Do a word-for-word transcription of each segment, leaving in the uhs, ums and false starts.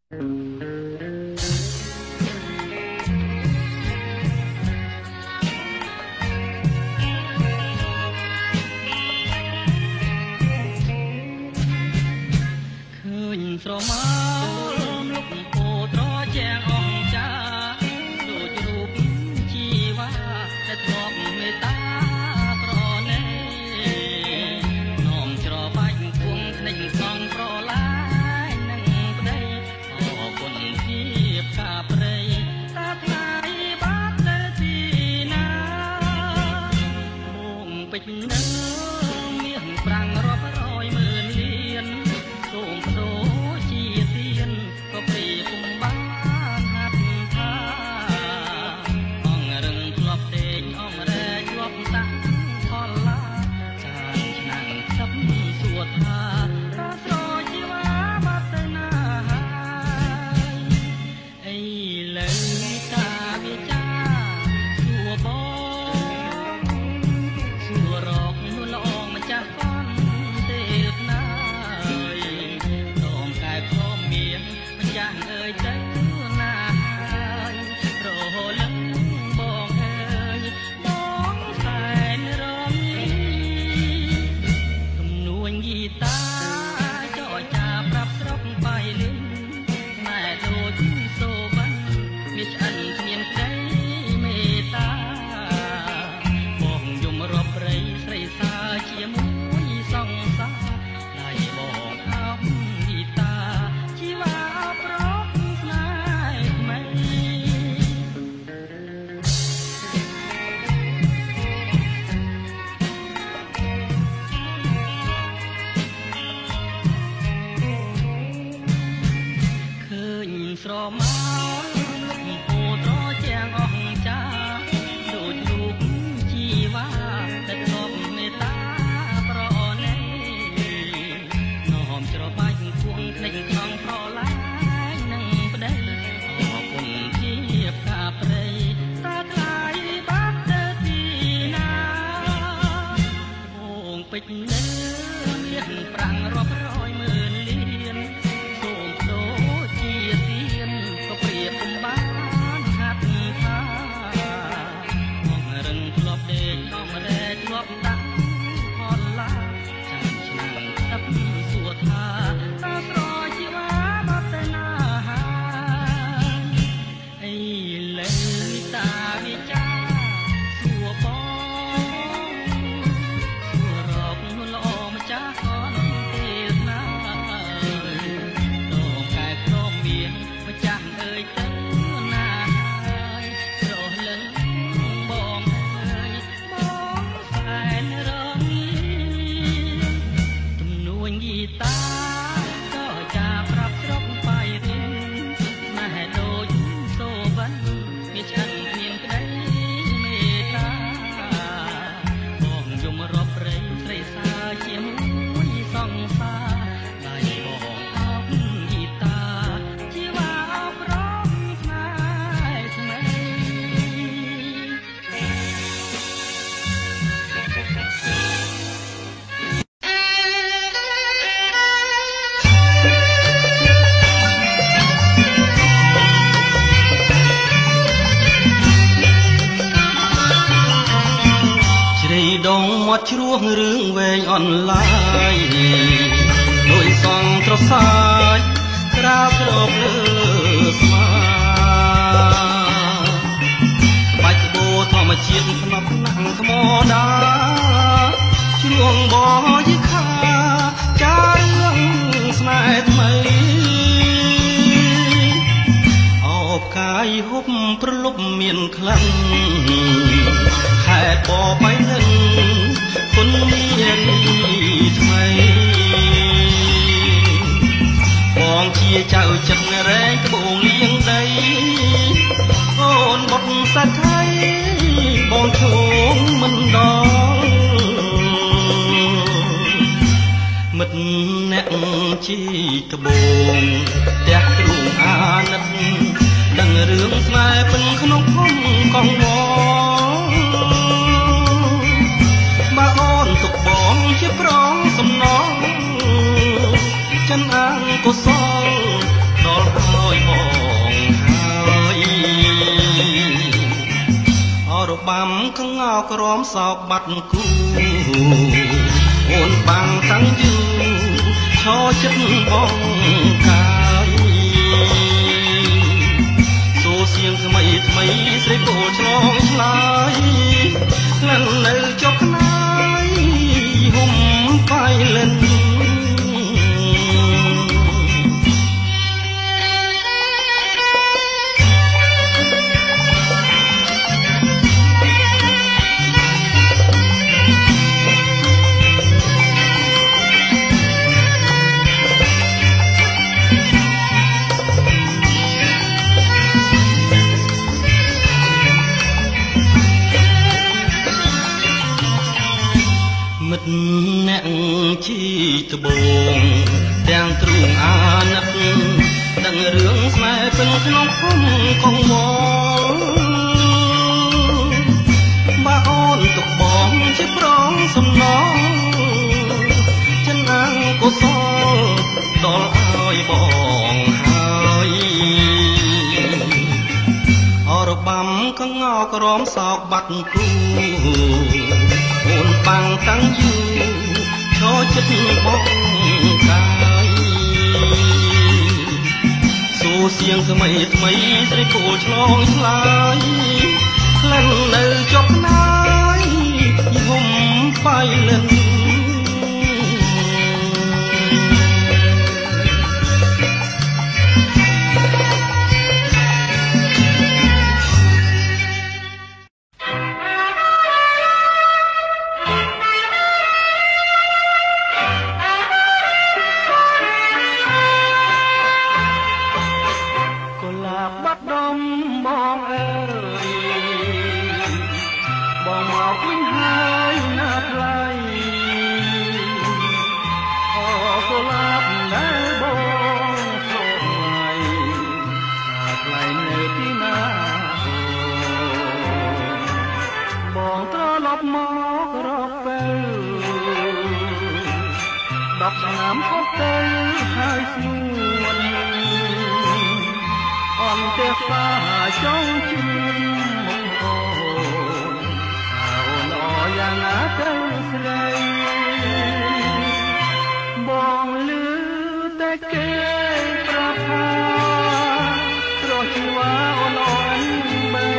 ស្រមោលលុកពោត្រជាងអង្គចាដូចរូបជីវ៉ាតែធ្លាប់មេត្តាប្រណីនោមច្របាច់គង់ភ្នែកសងប្រឡាយនឹងប្តីអរគុណភាពការព្រៃតាថ្ងៃបាត់ទៅទីណាមុំពេជ្រនឹងមានប្រាំងរាប់រយម៉ឺនលានសូមបដូរក៏ព្រីពុំបានហាត់ថាអងរឹងធ្លាប់ទេងអងរែជាប់តាំងផល្លាចានឆ្នាំងខ្សឹបសួរថារ៉ាស្រជីវ៉ាបាត់ទៅណាអីលើតាវាចាសួរបងសួររកនួនល្អម្ចាស់កនទេណាដងកែព្រមមានចាស់អើយទៅណាហើយរលឹងបងអើយបងសែនរំទំនួញយីតាចរចាប្រាប់ស្រុកបៃលិនម៉ែដូចសូវិនវាឆ្អិនគ្មានក្តីមេត្តាបងយំរាប់ព្រៃស្រីសាជាមួយសង្សារដៃបងអោបយីតាជីវ៉ាស្រមោលលុកពោត្រជាងអង្គចាដូចរូបជីវ៉ាតែធ្លាប់មេត្តាប្រណីនោមច្របាច់គង់ភ្នែកខំប្រឡាយនឹងប្តីអរគុណភាពការព្រៃតាថ្ងៃបាត់ទៅទីណាបងពេជ្រនៅមានប្រាំងរាប់រយម៉ឺនលានសូមដូរជាក៏ព្រៀបពុំបានហាត់ថាអងរឹងធ្លាប់ដេកអងរែធ្លាប់តាំងផល្លាចាំឆ្នាំងខ្សឹបសួរថាតើស្រជីវ៉ាបាត់ទៅណាអីលើតាវិចាសួរបងសួររកនួនល្អម្ចាស់កនទេណាដងកែព្រមមានម្ចាស់អើយទៅណាហើយរលឹងបងអើយបងសែនរមីទំនួញយីតាក៏ចាប្រាប់ស្រុកបៃរិនម៉ែដូចសូវិនវាឆ្អិនមានក្តីមេត្តាបងយំរាប់ព្រៃស្រីសាជាមួយសង្សារដៃបងអោបយីតាជីវ៉ាប្រមខ្មែរថ្មីជ្រៃដងមាត់ជ្រោះរឿងវែងអនឡាយដោយសងត្រសាយក្រាបរកលើស្មាបាច់ក្បូរធម្មជាតិភ្នប់ណាំងថ្មដាជ្រួងបយិខាចារឿងស្នេហ៍ថ្មីអោបកាយហុបប្រលប់មានក្លិនខែបបៃលិនគុណមានថ្មីបងជាចៅចិត្តរែងត្បូងលៀងដីអូនបុតសាខៃបងឈោងមិនដល់មិត្តអ្នកជីកបូងផ្ទះគ្រូអាណិតដឹងរឿងស្នេហ៍ពិនក្នុងភូមិកងវបើអូនទុកបងជាប្រងសំណងចិនអាងកុសលដល់ក្រមសោកបាត់គូអូនបាំងតាំងយូរឈរចិត្តបងកាយសូសៀងថ្មីថ្មីស្រីពោលឆ្លងឆ្លើយក្លិននៅចុកខ្នាយហុំបាយលិនអ្នកជីត្បូងទាំងទ្រូងអាណិតដឹងរឿងស្នេហ៍ពេញក្នុងភូមិកងវល់បើអូនទុកបងជាប្រងសំណងចិនអង្គុសលដល់ឲ្យបងហើយអរបាំកងអក្រមសោកបាត់គូអូនបាំងតាំងយូរឈរចិត្តបងកាយសូសៀងថ្មីថ្មីស្រីគោលឆ្លងឆ្លើយក្លិននៅចុកខ្នាយយហុំបាយលិនឆ្នាំអត់ទៅហើយស្នួនអនទេសាចង់ជឿមកអូនអូនអយ៉ាងណាទៅស្រីបងលឺតែគេប្រាប់ថាត្រោះជីវ៉ាអូនអនបី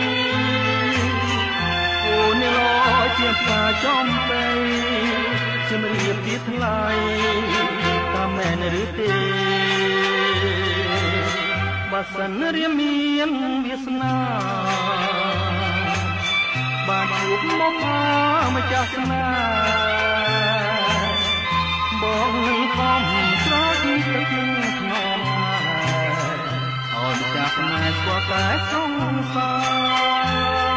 អូននេះរជាផ្កាចំបីជំរាបពីថ្លៃតាមមែនឬទេបើសិនរៀមមានវាសនាបានជួបមកមកម្ចាស់ស្នេហ៍បងនឹងខំស្រោចទឹកក្នុងអោយម្ចាស់ស្នេហ៍ស្គាល់តែសង្សារ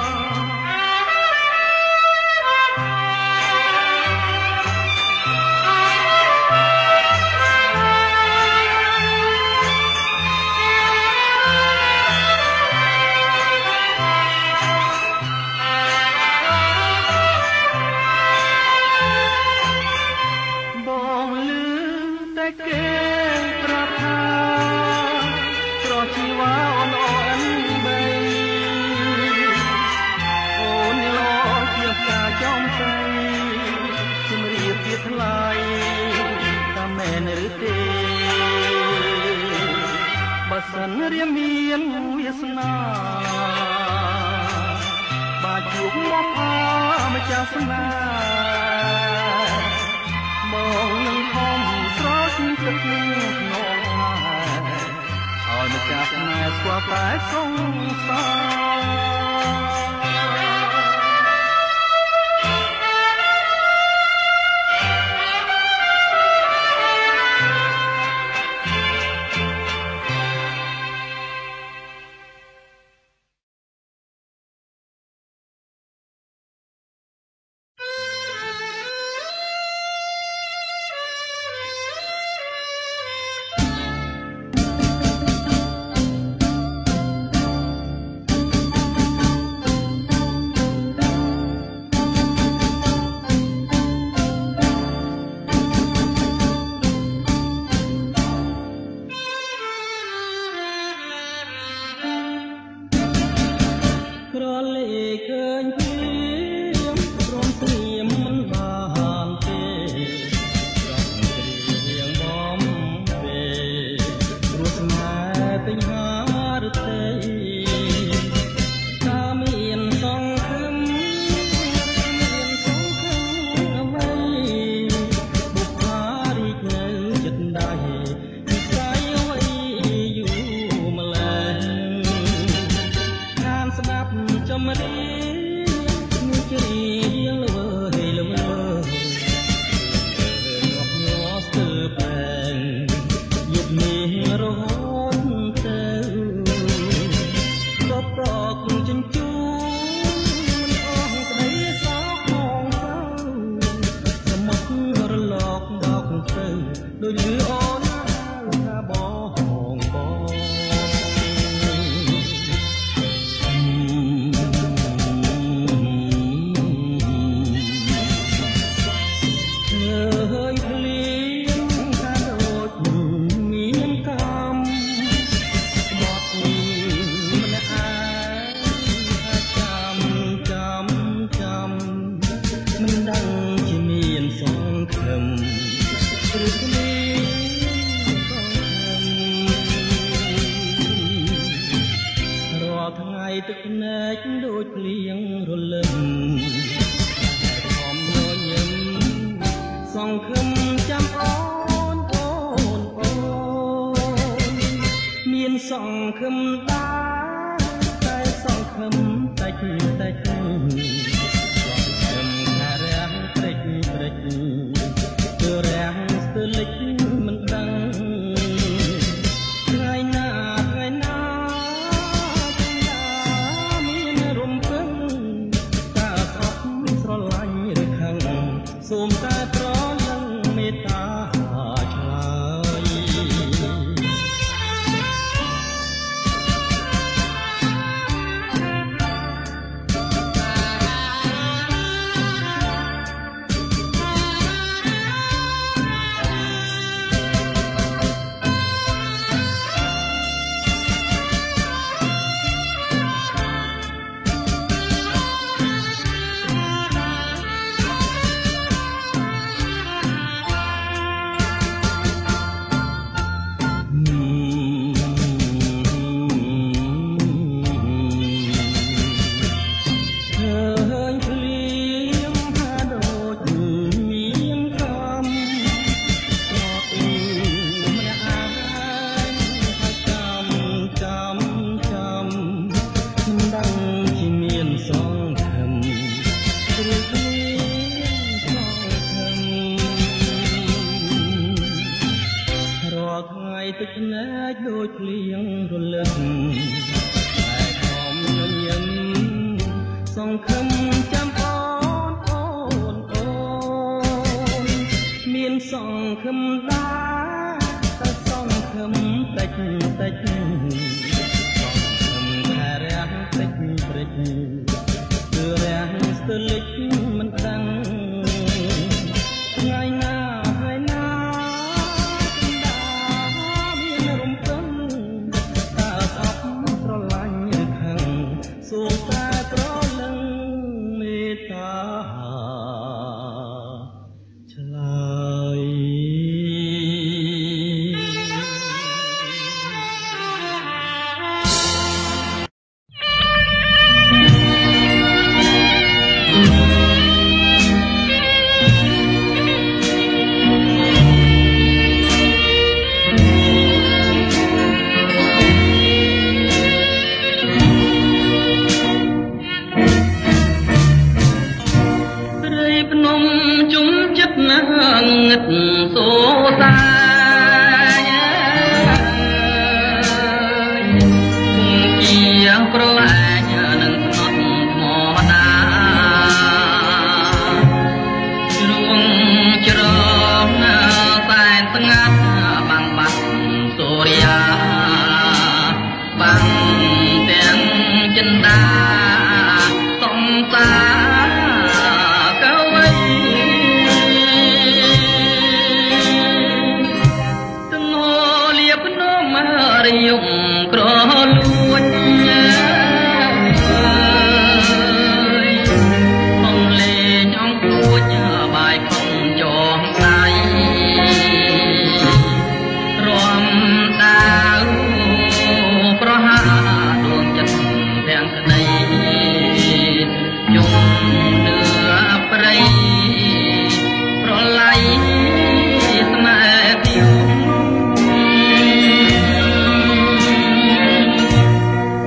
សិនរៀមមានវាសនាបាទជួបមកអម្ចាស់ស្នេហ៍មកនឹងខំស្រោចទឹកក្នុងហើយឲ្យម្ចាស់ស្នេហ៍ស្គាល់តែសង្សារទឹកភ្នែកដូចភ្លៀងរលឹមខំញញឹមសង្ឃឹមចាំអូនអូនអូនមានសង្ឃឹមដែរតែសង្ឃឹមតែតែសង្ឃឹមថារាំងព្រិចព្រិចគឺរាំងស្ទើរលិចមិនដឹងថ្ងៃណាថ្ងៃណាសូមតែប្រលឹងមេត្តាឆ្លើយទឹកភ្នែកដូចភ្លៀងរលឹកតែខំញញឹមសង្ឃឹមចាំអូនអូនអូនមានសង្ឃឹមដែរតែសង្ឃឹមតិចតិចសង្ឃឹមថារាំងតិចព្រិចគឺរាំងស្ទើរលិចមិនដឹងថ្ងៃណាថ្ងៃណាសូមតែប្រលឹងមេត្តាឆ្លើយងឹតសូសាគៀងប្រឡាញនឹងស្នត់ថ្មដាជ្រួងច្រងសែនស្ងាត់បាំងបាត់សូរិយាបាំងទាំងចិន្តាសំសាយំក្រលួចអំលេងអង្គួចបាយខំចងដៃរំដាវប្រហាដួងចិត្តទាំងក្តីយំនឿព្រៃប្រឡ័យស្នេហ៍ខ្ញុំ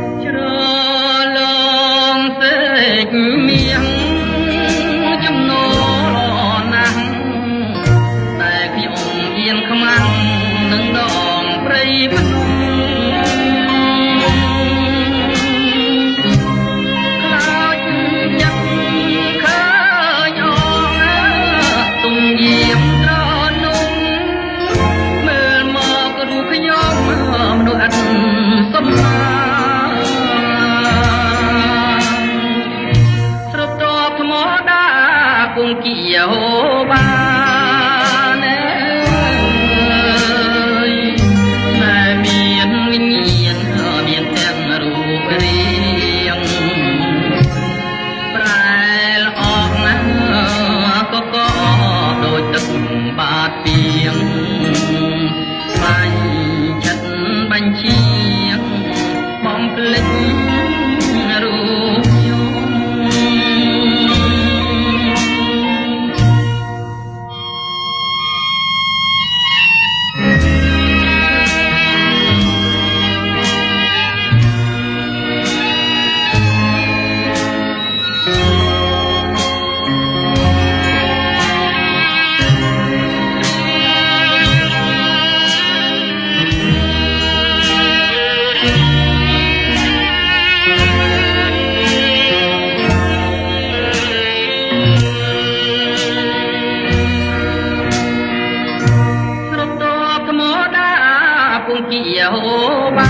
យេហូបា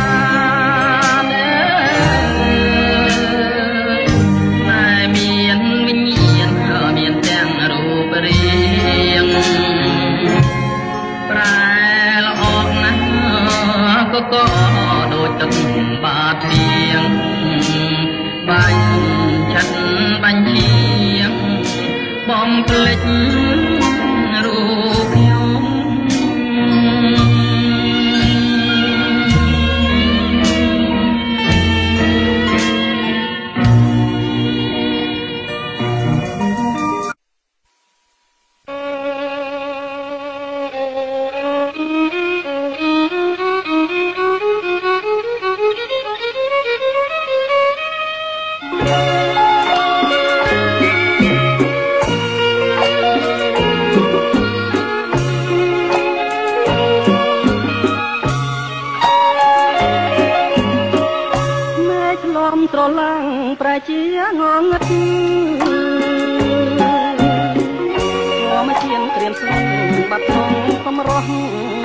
តែមានវិញ្ញាណក៏មានទាំងរូបរាងប្រែល្អណាស់ក៏ក៏ដូចទឹកបាទៀងបាញ់ឆិតបាញ់ឈៀងបំភ្លេចរូបខ្ញុំស្រឡាំងប្រជាងងឹតក៏មកជាក្រៀមស្លុងបាត់ក្នុងកំរោះ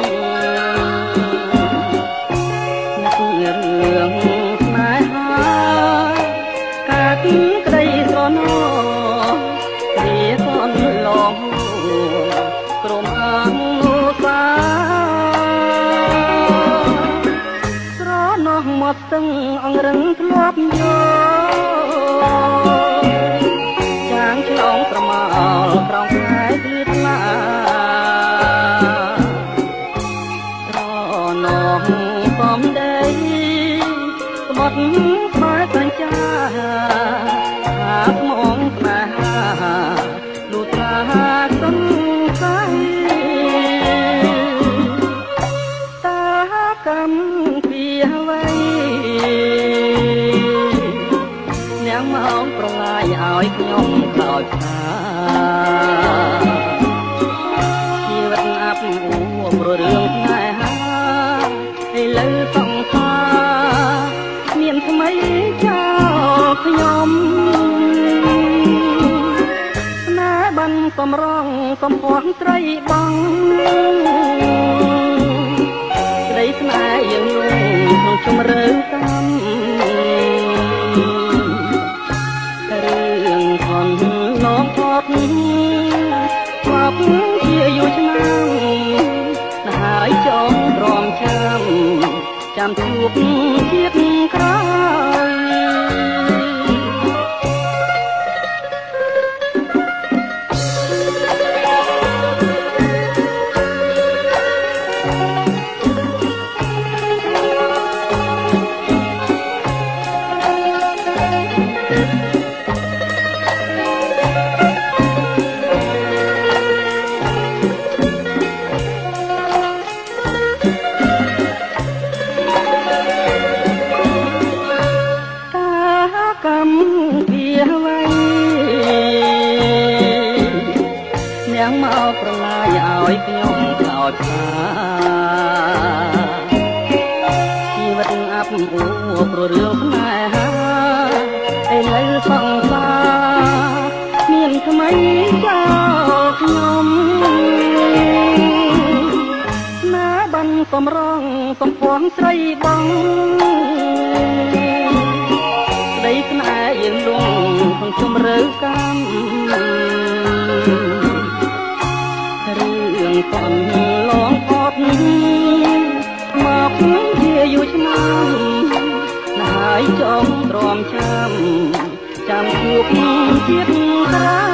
អ្នករឿងស្នេហាកាត់ក្តីស្រណោគ្រាកូនឡងក្រុមអនុសាស្រណោះមកស្ទឹងអង្រឹងធ្លាប់ចាងឆ្លងប្រមាលក្រោមផ្កាយទិថ្លាត្រណងកំដីក្បត់ស្បែកកញ្ចាហាក់មងស្នេហាលូត្រាសង្ស័យតាកម្មពីអ្វីមកប្រឡាយឲ្យខ្ញុំខ្លោចផ្កាជីវិតអាប់អួរព្រោះរឿងស្នេហាឥឡូវសង្សារមានថ្មីចោលខ្ញុំស្នេហ៍បានកំរងកំពស់ត្រីបងក្តីស្នេហ៍យើងក្នុងជំរឿកម្មឡងផតស្លាប់ជាយូរឆ្នាំហើយចងរំចាំចាំជួបជាតិក្រោយមកប្រឡាយឲ្យខ្ញុំខ្លោចផ្កាជីវិតអាប់អួរព្រោះរឿងស្នេហាឥឡូវសង្សារមានថ្មីចោលខ្ញុំស្នេហ៍បានកំរងកំពស់ស្រីបងក្តីស្នេហ៍យើងលងក្នុងជំរឿកម្មកូនឡងផតមកជាយូរឆ្នាំហើយចងទ្រាំចាំចាំជួបជាតិក្រោយ